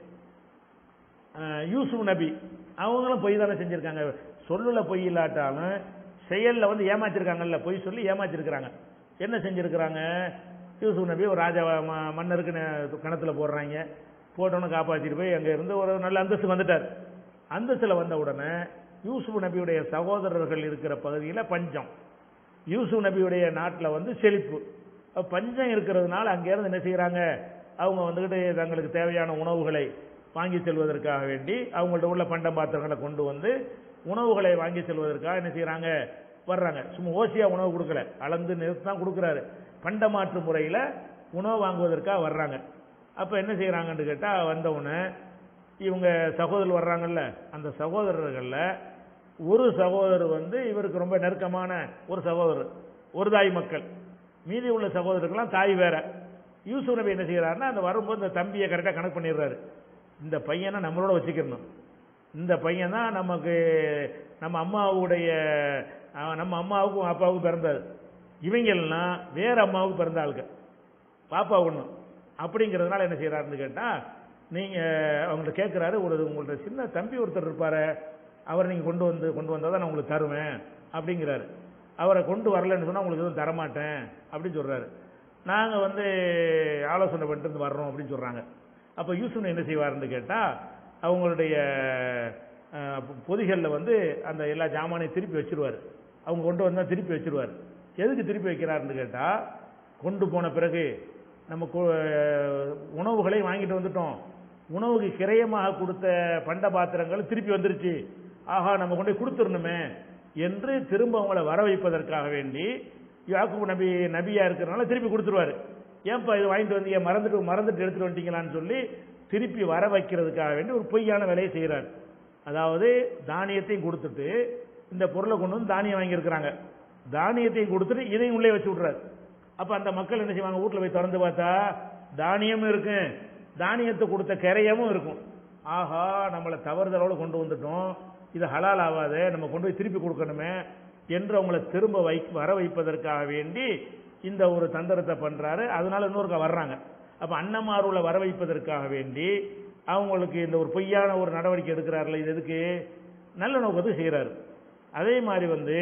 யூசுப் நபி அவங்களும் பொய் தானே செஞ்சிருக்காங்க. சொல்லுல பொய் இல்லாட்டாலும் செயல்ல வந்து ஏமாச்சிருக்காங்கல்ல, பொய் சொல்லி ஏமாச்சிருக்கிறாங்க. என்ன செஞ்சிருக்கிறாங்க, யூசுப் நபி ஒரு ராஜா மன்னருக்கு கணத்துல போடுறாங்க, போட்டோன்னு காப்பாற்றிட்டு போய் அங்க இருந்து ஒரு நல்ல அந்தஸ்து வந்துட்டார். அந்தஸ்துல வந்த உடனே யூசுப் நபியுடைய சகோதரர்கள் இருக்கிற பகுதியில் பஞ்சம், யூசுப் நபியுடைய நாட்டில் வந்து செழிப்பு. பஞ்சம் இருக்கிறதுனால அங்கேருந்து என்ன செய்யறாங்க, அவங்க வந்துகிட்டு தங்களுக்கு தேவையான உணவுகளை வாங்கி செல்வதற்காக வேண்டி அவங்கள்ட்ட உள்ள பண்ட பாத்திரங்களை கொண்டு வந்து உணவுகளை வாங்கி செல்வதற்காக என்ன செய்யறாங்க, வர்றாங்க. சும்மா ஓசியா உணவு கொடுக்கல, அளந்து நிறுத்தி தான் கொடுக்குறாரு. பண்டமாற்று முறையில் உணவு வாங்குவதற்காக வர்றாங்க. அப்ப என்ன செய்யறாங்கன்னு கேட்டா, வந்தவுடனே இவங்க சகோதரர் வர்றாங்கல்ல, அந்த சகோதரர்கள்ல ஒரு சகோதரர் வந்து இவருக்கு ரொம்ப நெருக்கமான ஒரு சகோதரர், ஒரு தாய் மக்கள். மீதி உள்ள சகோதரர்கள்லாம் தாய் வேற. யூசுப் நபி என்ன செய்யறாருன்னா, அந்த வரும்போது இந்த தம்பியை கரெக்டாக கணக்கு பண்ணிடுறாரு. இந்த பையனை நம்மளோட வச்சுக்கணும், இந்த பையன் தான் நமக்கு நம்ம அம்மாவுடைய நம்ம அம்மாவுக்கும் அப்பாவுக்கும் பிறந்தாரு, இவங்கெல்லாம் வேற அம்மாவுக்கு பிறந்த ஆளுங்க, பாப்பா ஒண்ணு. அப்படிங்கிறதுனால என்ன செய்யறாருன்னு கேட்டா, நீங்க அவங்கள்ட்ட கேட்கிறாரு, ஒரு உங்கள்ட்ட சின்ன தம்பி ஒருத்தர் இருப்பாரு, அவரை நீங்க கொண்டு வந்து கொண்டு வந்தா தான் நான் உங்களுக்கு தருவேன் அப்படிங்கிறாரு. அவரை கொண்டு வரலன்னு சொன்னா உங்களுக்கு எதுவும் தரமாட்டேன் அப்படின்னு சொல்றாரு. நாங்க வந்து ஆலோசனை பண்ணிட்டு வர்றோம் அப்படின்னு சொல்றாங்க. அப்ப யூசுப் என்ன செய்வாருன்னு கேட்டா, அவங்களுடைய பொதிகளில் வந்து அந்த எல்லா ஜாமானையும் திருப்பி வச்சிருவாரு. அவங்க கொண்டு வந்தா திருப்பி வச்சிருவார். எதுக்கு திருப்பி வைக்கிறாருன்னு கேட்டா, கொண்டு போன பிறகு நம்ம உணவுகளை வாங்கிட்டு வந்துட்டோம், உணவுக்கு கிரயமாக கொடுத்த பண்ட பாத்திரங்கள் திருப்பி வந்துருச்சு, ஆஹா நம்ம கொண்டு கொடுத்துடணுமே என்று திரும்ப அவங்களை வர வைப்பதற்காக வேண்டி யாக்கூப் நபி நபியா இருக்கிறனால திருப்பி கொடுத்துருவாரு. ஏன்பா இது வாங்கிட்டு வந்தீங்க, மறந்துட்டு மறந்துட்டு எடுத்துட்டு வந்துட்டீங்களான்னு சொல்லி திருப்பி வர வைக்கிறதுக்காக வேண்டி ஒரு பொய்யான வேலையை செய்கிறார். அதாவது தானியத்தையும் கொடுத்துட்டு இந்த பொருளை கொண்டு வந்து தானியம் வாங்கியிருக்கிறாங்க, தானியத்தையும் கொடுத்துட்டு இதையும் உள்ளே வச்சு விட்றாரு. அப்ப அந்த மக்கள் என்ன செய்வாங்க, வீட்டில் போய் திறந்து பார்த்தா தானியமும் இருக்கு, தானியத்தை கொடுத்த கரையமும் இருக்கும். ஆஹா நம்மளை தவறுதலோடு கொண்டு வந்துட்டோம், இது ஹலால் ஆகாத, நம்ம கொண்டு போய் திருப்பி கொடுக்கணுமே என்று அவங்களை திரும்ப வை வர வைப்பதற்காக வேண்டி இந்த ஒரு தந்திரத்தை பண்றாரு. அதனால இன்னொருக்கா வர்றாங்க. அப்ப அன்னமாருளை வர வைப்பதற்காக வேண்டி அவங்களுக்கு இந்த ஒரு பொய்யான ஒரு நடவடிக்கை எடுக்கிறார்கள். இது எதுக்கு, நல்ல நோக்கத்துக்கு செய்யறாரு. அதே மாதிரி வந்து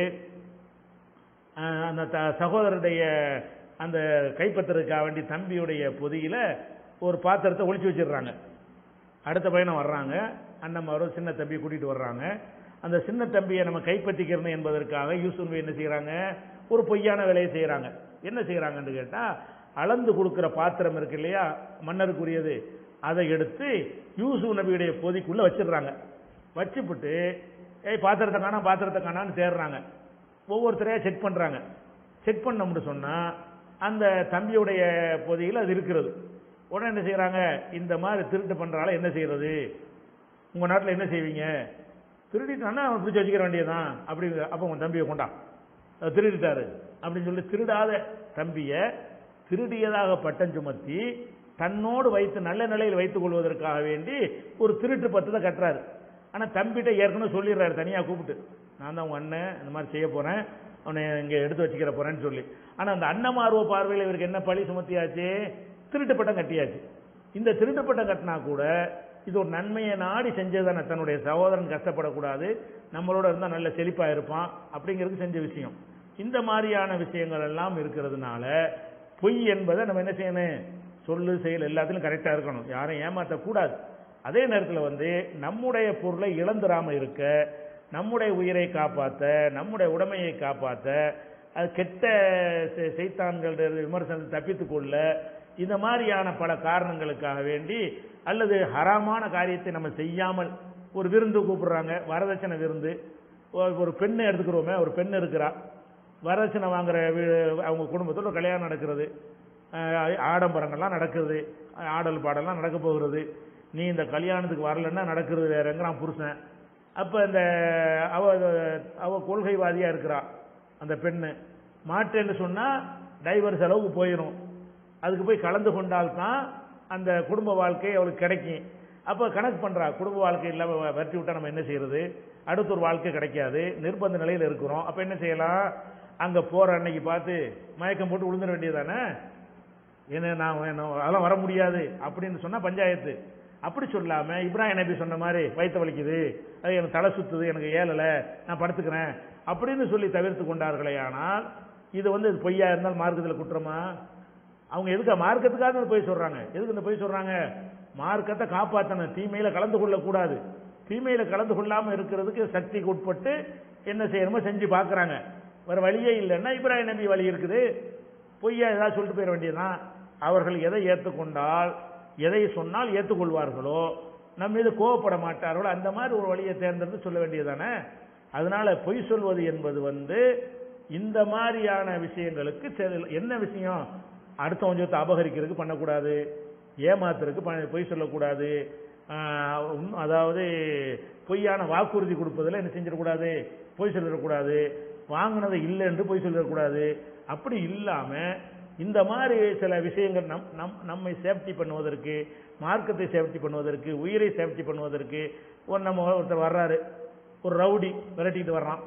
அந்த சகோதரருடைய அந்த கைப்பற்றுறதுக்காக வேண்டி தம்பியுடைய பொதியில ஒரு பாத்திரத்தை ஒளிச்சு வச்சிடுறாங்க. அடுத்த பையனை வர்றாங்க, அண்ணன் சின்ன தம்பியை கூட்டிட்டு வர்றாங்க. அந்த சின்ன தம்பியை நம்ம கைப்பற்றிக்கிறணும் என்பதற்காக யூசுப் என்ன செய்யறாங்க, ஒரு பொய்யான வேலையை செய்யறாங்க. என்ன செய்யறாங்கன்னு கேட்டா, அளந்து கொடுக்கிற பாத்திரம் இருக்கு இல்லையா, மன்னருக்குரியது, அதை எடுத்து யூசுப் நபியுடைய பொதிக்குள்ள வச்சிடுறாங்க. வச்சுப்புட்டு ஏய் பாத்திரத்தை காணா பாத்திரத்தை காணான்னு தேடுறாங்க. ஒவ்வொருத்தரையா செக் பண்றாங்க. செக் பண்ணோம்னு சொன்னா அந்த தம்பியுடைய பொதியில் அது இருக்கிறது. உடனே என்ன செய்யறாங்க, இந்த மாதிரி திருட்டு பண்றால என்ன செய்யறது, உங்க நாட்டில் என்ன செய்வீங்க, திருடிட்டானா அவன் பிடிச்சி வச்சுக்கிற வேண்டியதான் அப்படிங்கிற. அப்ப உங்க தம்பியை கொண்டா, திருடிட்டாரு அப்படின்னு சொல்லி திருடாத தம்பிய திருடியதாக பட்டம் சுமத்தி தன்னோடு வைத்து நல்ல நிலையில் வைத்துக் கொள்வதற்காக வேண்டி ஒரு திருட்டு பத்தத்தை கட்டுறாரு. ஆனா தம்பிகிட்ட ஏற்கனவே சொல்லிடுறாரு, தனியா கூப்பிட்டு, நான் தான் உங்க அண்ணன் இந்த மாதிரி செய்ய போறேன், அவனை இங்க எடுத்து வச்சுக்கிற போறேன்னு சொல்லி. ஆனா அந்த அன்னமார்வ பார்வையில் இவருக்கு என்ன பழி சுமத்தியாச்சு, திருட்டு பட்டம் கட்டியாச்சு. இந்த திருட்டு பட்டம் கட்டினா கூட இது ஒரு நன்மையை நாடி செஞ்சதானே, தன்னுடைய சகோதரன் கஷ்டப்படக்கூடாது, நம்மளோட இருந்தால் நல்ல செழிப்பா இருப்பான் அப்படிங்கிறது செஞ்ச விஷயம். இந்த மாதிரியான விஷயங்கள் எல்லாம் இருக்கிறதுனால பொய் என்பதை நம்ம என்ன செய்யணும், சொல்லு செயல் எல்லாத்திலும் கரெக்டா இருக்கணும், யாரையும் ஏமாற்றக்கூடாது. அதே நேரத்தில் வந்து நம்முடைய பொருளை இழந்துராம இருக்க, நம்முடைய உயிரை காப்பாற்ற, நம்முடைய உடைமையை காப்பாற்ற, அது கெட்ட செய்தான்கள் விமர்சனத்தை தப்பித்துக் கொள்ள, இந்த மாதிரியான பல காரணங்களுக்காக வேண்டி அல்லது ஹராமான காரியத்தை நம்ம செய்யாமல், ஒரு விருந்து கூப்பிடுறாங்க, வரதட்சணை விருந்து, ஒரு பெண்ணை எடுத்துக்கிறோமே, ஒரு பெண் இருக்கிறா, வரதட்சணை வாங்குற அவங்க குடும்பத்தோட கல்யாணம் நடக்கிறது, ஆடம்பரங்கள்லாம் நடக்குது, ஆடல் பாடலாம் நடக்க போகிறது, நீ இந்த கல்யாணத்துக்கு வரலன்னா நடக்கிறது வேறங்கிறான் புருஷன். அப்ப இந்த அவ அவ கொள்கைவாதியா இருக்கிறா அந்த பெண்ணு, மாட்டேன்னு சொன்னா டைவர்ஸ் அளவுக்கு போயிடும். அதுக்கு போய் கலந்து கொண்டால்தான் அந்த குடும்ப வாழ்க்கை அவளுக்கு கிடைக்கும். அப்போ கணக்கு பண்ணுறா, குடும்ப வாழ்க்கை இல்லாமல் வெட்டி விட்டா நம்ம என்ன செய்யறது, அடுத்த ஒரு வாழ்க்கை கிடைக்காது, நிர்பந்த நிலையில் இருக்கிறோம். அப்போ என்ன செய்யலாம், அங்கே போகிற அன்னைக்கு பார்த்து மயக்கம் போட்டு விழுந்துட வேண்டியதானே, என்ன நான் அதெல்லாம் வர முடியாது அப்படின்னு சொன்னால் பஞ்சாயத்து. அப்படி சொல்லாமல் இப்ராஹிம் நபி சொன்ன மாதிரி வயிற்று வலிக்குது, அது எனக்கு தலை சுத்துது, எனக்கு ஏழலை, நான் படுத்துக்கிறேன் அப்படின்னு சொல்லி தவிர்த்து கொண்டார்களே. ஆனால் இது வந்து பொய்யா இருந்தால் மார்க்கத்தில் குற்றமா? அவங்க எதுக்கு மார்க்கத்துக்காக போய் சொல்றாங்க, எதுக்கு இந்த போய் சொல்றாங்க, மார்க்கத்தை காப்பாற்றணும், தீமையில கலந்து கொள்ளக்கூடாது. தீமையில கலந்து கொள்ளாமல் இருக்கிறதுக்கு சக்திக்கு உட்பட்டு என்ன செய்யணுமோ செஞ்சு பார்க்குறாங்க. வேற வழியே இல்லைன்னா இப்ராஹிம் நபி வழி இருக்குது, பொய்யா ஏதாவது சொல்லிட்டு போயிட வேண்டியதுதான். அவர்கள் எதை ஏற்றுக்கொண்டால், எதை சொன்னால் ஏற்றுக்கொள்வார்களோ, நம்ம மீது கோவப்பட மாட்டார்களோ, அந்த மாதிரி ஒரு வழியை தேர்ந்தெடுத்து சொல்ல வேண்டியதானே. அதனால பொய் சொல்வது என்பது வந்து இந்த மாதிரியான விஷயங்களுக்கு என்ன விஷயம், அடுத்த கொஞ்சத்தை அபகரிக்கிறதுக்கு பண்ணக்கூடாது, ஏமாத்துறதுக்கு பொய் சொல்லக்கூடாது, அதாவது பொய்யான வாக்குறுதி கொடுப்பதில் என்ன செஞ்சிடக்கூடாது, பொய் சொல்லிடக்கூடாது, வாங்கினதை இல்லை என்று பொய் சொல்லிடக்கூடாது. அப்படி இல்லாமல் இந்த மாதிரி சில விஷயங்கள் நம் நம் நம்மை சேஃப்டி பண்ணுவதற்கு, மார்க்கத்தை சேஃப்டி பண்ணுவதற்கு, உயிரை சேஃப்டி பண்ணுவதற்கு ஒரு நம்ம ஒருத்தர் வர்றாரு, ஒரு ரவுடி விரட்டிட்டு வர்றான்.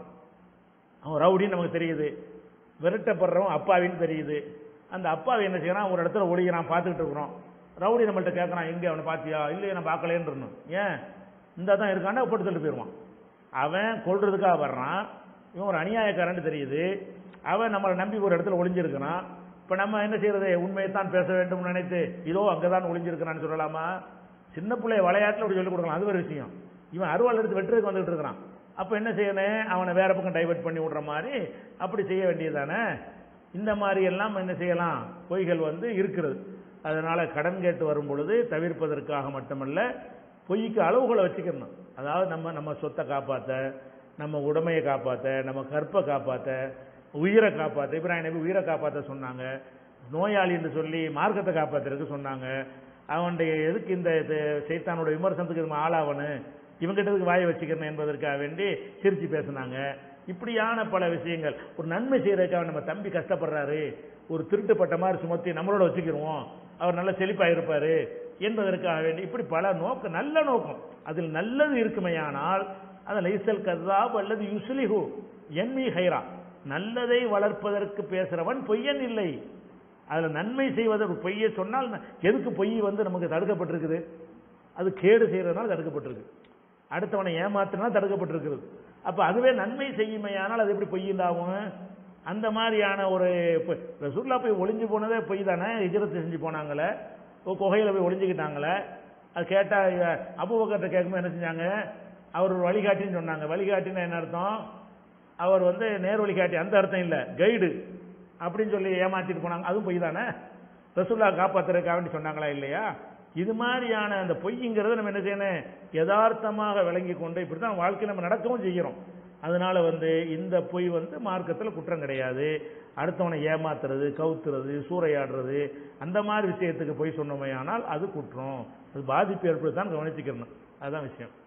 அவன் ரவுடின்னு நமக்கு தெரியுது, விரட்டப்படுறவன் அப்பாவின்னு தெரியுது. அந்த அப்பாவை என்ன செய்யறான், ஒரு இடத்துல ஒளிகிறான், பார்த்துக்கிட்டு இருக்கிறோம். ரவுடி நம்மள்ட்ட கேட்கறான், எங்கே அவனை பார்த்தியா, இல்லையே நான் பார்க்கலேன்னு. ஏன் இந்த தான் இருக்காண்டா போட்டு தள்ளி போயிடுவான். அவன் கொள்றதுக்காக வர்றான், இவன் ஒரு அநியாயக்காரன்னு தெரியுது, அவன் நம்மளை நம்பி ஒரு இடத்துல ஒளிஞ்சிருக்கிறான். இப்போ நம்ம என்ன செய்யறது, உண்மையைத்தான் பேச வேண்டும் நினைத்து இதோ அங்கதான் ஒளிஞ்சிருக்கிறான்னு சொல்லலாமா? சின்ன பிள்ளை விளையாட்டில் அப்படி சொல்லிக் கொடுக்கலாம், அது ஒரு விஷயம். இவன் அருவாள் எடுத்து வெட்டுறதுக்கு வந்துட்டு இருக்கிறான். அப்போ என்ன செய்யணும், அவனை வேற பக்கம் டைவர்ட் பண்ணி விடுற மாதிரி அப்படி செய்ய வேண்டியதானே. இந்த மாதிரி எல்லாம் என்ன செய்யலாம், பொய்கள் வந்து இருக்கிறது. அதனால கடன் கேட்டு வரும் பொழுது தவிர்ப்பதற்காக மட்டுமல்ல, பொய்க்கு அளவுகளை வச்சுக்கணும். அதாவது நம்ம நம்ம சொத்தை காப்பாற்ற, நம்ம உடமையை காப்பாற்ற, நம்ம கற்பை காப்பாற்ற, உயிரை காப்பாற்ற, இப்ராஹிம் நபி உயிரை காப்பாற்ற சொன்னாங்க. நோயாளி என்று சொல்லி மார்க்கத்தை காப்பாற்றுறதுக்கு சொன்னாங்க. அவனுடைய எதுக்கு இந்த சைத்தானோட விமர்சனத்துக்கு நம்ம ஆளாவனு, இவங்கிட்டதுக்கு வாயை வச்சுக்கணும் என்பதற்காக வேண்டி சிரிச்சு பேசினாங்க. இப்படியான பல விஷயங்கள். ஒரு நன்மை செய்யறதுக்காக நம்ம தம்பி கஷ்டப்படுறாரு, ஒரு திருட்டுப்பட்ட மாதிரி சுமத்தி நம்மளோட வச்சுக்கிடுவோம், அவர் நல்ல செழிப்பாக இருப்பாரு என்பதற்காக வேண்டி இப்படி பல நோக்கம், நல்ல நோக்கம், அதில் நல்லது இருக்குமையானால் அது லைசல் கதாப் அல்லது யுஸ்லிஹு என்மி ஹைரா, நல்லதை வளர்ப்பதற்கு பேசுறவன் பொய்யன் இல்லை. அதில் நன்மை செய்வதற்கு பொய்யை சொன்னால் எதுக்கு பொய் வந்து நமக்கு தடுக்கப்பட்டிருக்குது, அது கேடு செய்யறதுனால தடுக்கப்பட்டிருக்கு, அடுத்தவனை ஏமாத்தினா தடுக்கப்பட்டிருக்கிறது. அப்ப அதுவே நன்மை செய்யுமையானால் அது எப்படி பொய்யில்லாகும்? அந்த மாதிரியான ஒரு ரசூலுல்லாஹ் போய் ஒளிஞ்சு போனதே பொய் தானே. ஹிஜ்ரத் செஞ்சு போனாங்களே, குகையில போய் ஒளிஞ்சுக்கிட்டாங்களே, அது கேட்டா அபூபக்கர்ட்ட கேட்கும்போது என்ன செஞ்சாங்க, அவர் ஒரு வழிகாட்டின்னு சொன்னாங்க. வழிகாட்டின்னு என்ன அர்த்தம், அவர் வந்து நேர் வழிகாட்டி, அந்த அர்த்தம் இல்லை, கைடு அப்படின்னு சொல்லி ஏமாத்திட்டு போனாங்க, அதுவும் பொய் தானே. ரசூலுல்லாஹ் காப்பாத்துறதுக்காக வேண்டி சொன்னாங்களா இல்லையா? இது மாதிரியான அந்த பொய்ங்கிறத நம்ம என்ன செய்யணும், யதார்த்தமாக விளங்கி கொண்டு இப்படித்தான் வாழ்க்கை நம்ம நடக்கவும் செய்கிறோம். அதனால வந்து இந்த பொய் வந்து மார்க்கத்தில் குற்றம் கிடையாது. அடுத்தவனை ஏமாத்துறது, கவுத்துறது, சூறையாடுறது, அந்த மாதிரி விஷயத்துக்கு பொய் சொன்னோமே ஆனால் அது குற்றம், அது பாதிப்பு ஏற்படுத்தான் கவனிச்சுக்கணும். அதுதான் விஷயம்.